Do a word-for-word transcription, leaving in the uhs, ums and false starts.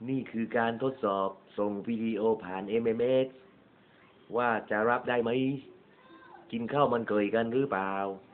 นี่คือการทดสอบส่งวิดีโอผ่าน เอ็ม เอ็ม เอส ว่าจะรับได้ไหม กินข้าวมันเกยกันหรือเปล่า